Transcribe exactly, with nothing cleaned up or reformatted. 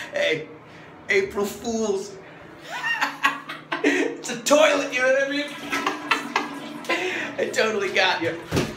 Hey, April Fools. It's a toilet, you know what I mean? I totally got you.